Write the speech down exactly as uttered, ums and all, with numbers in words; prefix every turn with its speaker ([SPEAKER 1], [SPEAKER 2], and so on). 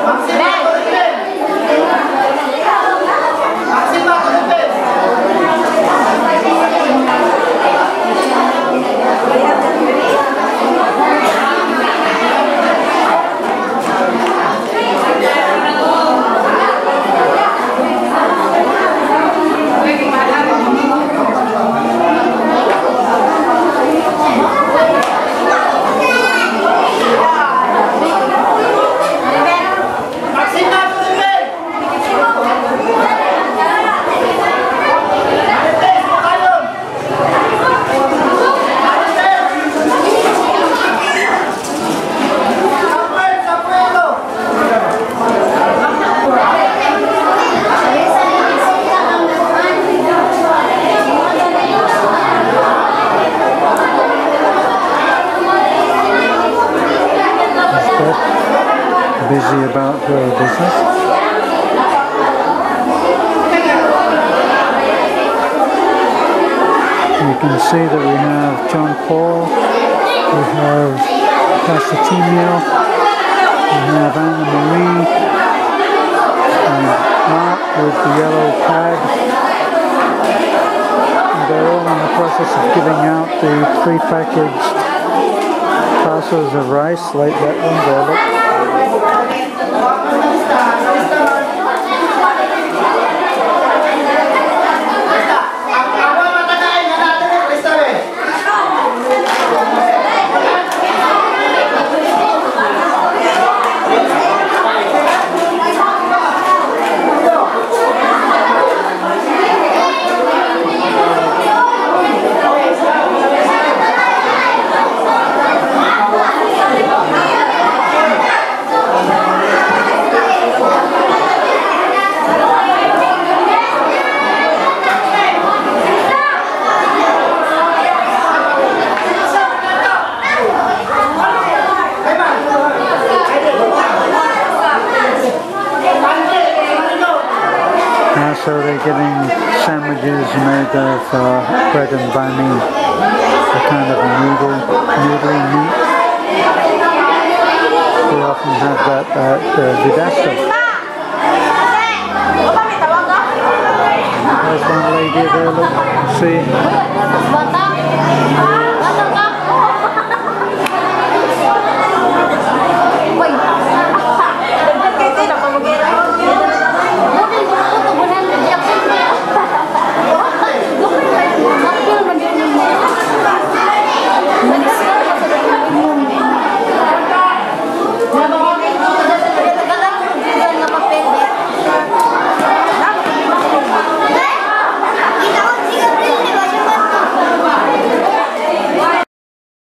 [SPEAKER 1] Busy about her business. You can see that we have John Paul, we have Pastor Timio, we have Anna Marie, and Mark with the yellow pad. And they're all in the process of giving out the pre-packaged parcels of rice, like that one there, look. So they're getting sandwiches made of uh, bread and banh mi, a kind of a noodle, noodly meat. We often have that at uh, Didasto. There's one lady there, look, see.